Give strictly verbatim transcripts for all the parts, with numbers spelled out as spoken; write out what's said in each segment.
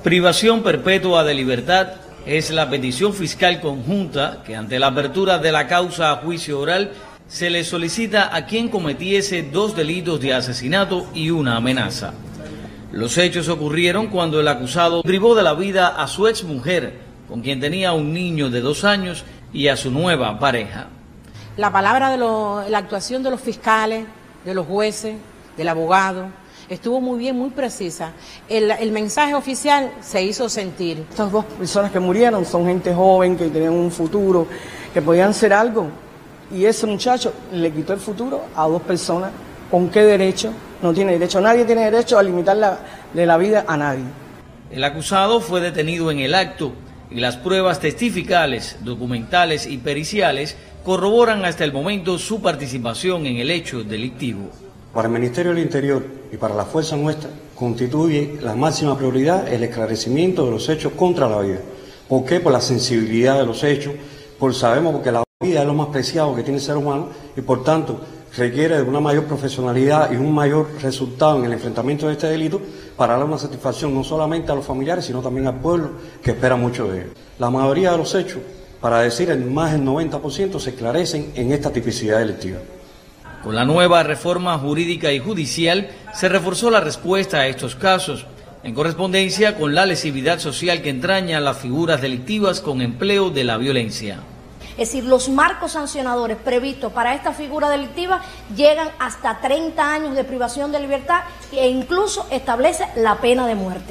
Privación perpetua de libertad es la petición fiscal conjunta que ante la apertura de la causa a juicio oral se le solicita a quien cometiese dos delitos de asesinato y una amenaza. Los hechos ocurrieron cuando el acusado privó de la vida a su exmujer, con quien tenía un niño de dos años, y a su nueva pareja. La palabra de lo, la actuación de los fiscales, de los jueces, del abogado, estuvo muy bien, muy precisa. El, el mensaje oficial se hizo sentir. Estas dos personas que murieron son gente joven, que tenían un futuro, que podían ser algo. Y ese muchacho le quitó el futuro a dos personas. ¿Con qué derecho? No tiene derecho. Nadie tiene derecho a limitar la, de la vida a nadie. El acusado fue detenido en el acto y las pruebas testificales, documentales y periciales corroboran hasta el momento su participación en el hecho delictivo. Para el Ministerio del Interior y para la fuerza nuestra constituye la máxima prioridad el esclarecimiento de los hechos contra la vida. ¿Por qué? Por la sensibilidad de los hechos, por sabemos porque la vida es lo más preciado que tiene el ser humano y por tanto requiere de una mayor profesionalidad y un mayor resultado en el enfrentamiento de este delito para dar una satisfacción no solamente a los familiares sino también al pueblo que espera mucho de ellos. La mayoría de los hechos, para decir el más del noventa por ciento, se esclarecen en esta tipicidad delictiva. Con la nueva reforma jurídica y judicial se reforzó la respuesta a estos casos, en correspondencia con la lesividad social que entraña las figuras delictivas con empleo de la violencia. Es decir, los marcos sancionadores previstos para esta figura delictiva llegan hasta treinta años de privación de libertad e incluso establece la pena de muerte.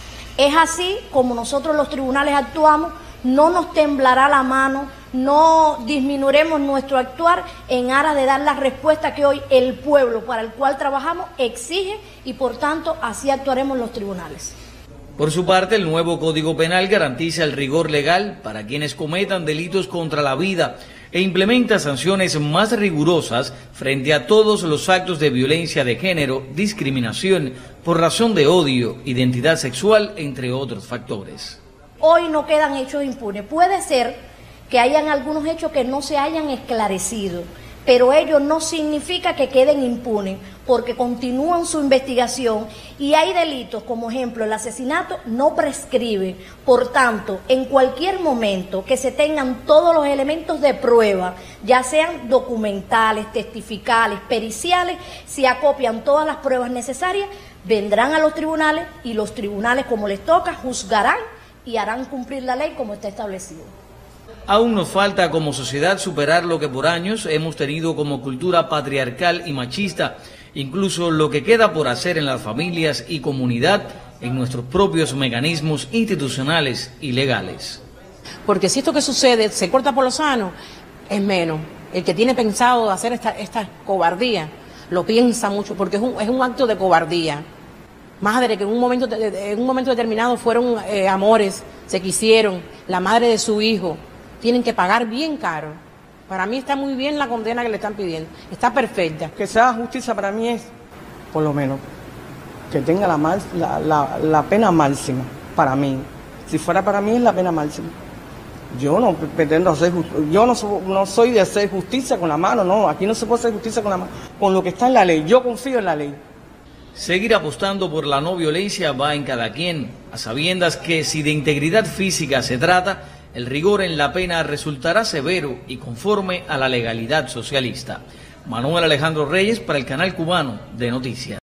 Es así como nosotros los tribunales actuamos, no nos temblará la mano, no disminuiremos nuestro actuar en aras de dar la respuesta que hoy el pueblo para el cual trabajamos exige y por tanto así actuaremos los tribunales. Por su parte, el nuevo Código Penal garantiza el rigor legal para quienes cometan delitos contra la vida e implementa sanciones más rigurosas frente a todos los actos de violencia de género, discriminación por razón de odio, identidad sexual, entre otros factores. Hoy no quedan hechos impunes. Puede ser que hayan algunos hechos que no se hayan esclarecido, pero ello no significa que queden impunes, porque continúan su investigación y hay delitos, como ejemplo el asesinato, no prescribe. Por tanto, en cualquier momento que se tengan todos los elementos de prueba, ya sean documentales, testificales, periciales, se acopian todas las pruebas necesarias, vendrán a los tribunales y los tribunales, como les toca, juzgarán y harán cumplir la ley como está establecido. Aún nos falta como sociedad superar lo que por años hemos tenido como cultura patriarcal y machista, incluso lo que queda por hacer en las familias y comunidad, en nuestros propios mecanismos institucionales y legales. Porque si esto que sucede se corta por lo sano, es menos. El que tiene pensado hacer esta, esta cobardía, lo piensa mucho, porque es un, es un acto de cobardía. Madre que en un momento, en un momento determinado fueron eh, amores, se quisieron, la madre de su hijo, tienen que pagar bien caro. Para mí está muy bien la condena que le están pidiendo, está perfecta. Que sea justicia para mí es, por lo menos, que tenga la, mal, la, la, la pena máxima para mí. Si fuera para mí es la pena máxima. Yo no pretendo hacer, yo no, no soy de hacer justicia con la mano, no, aquí no se puede hacer justicia con la mano, con lo que está en la ley, yo confío en la ley. Seguir apostando por la no violencia va en cada quien, a sabiendas que si de integridad física se trata, el rigor en la pena resultará severo y conforme a la legalidad socialista. Manuel Alejandro Reyes para el Canal Cubano de Noticias.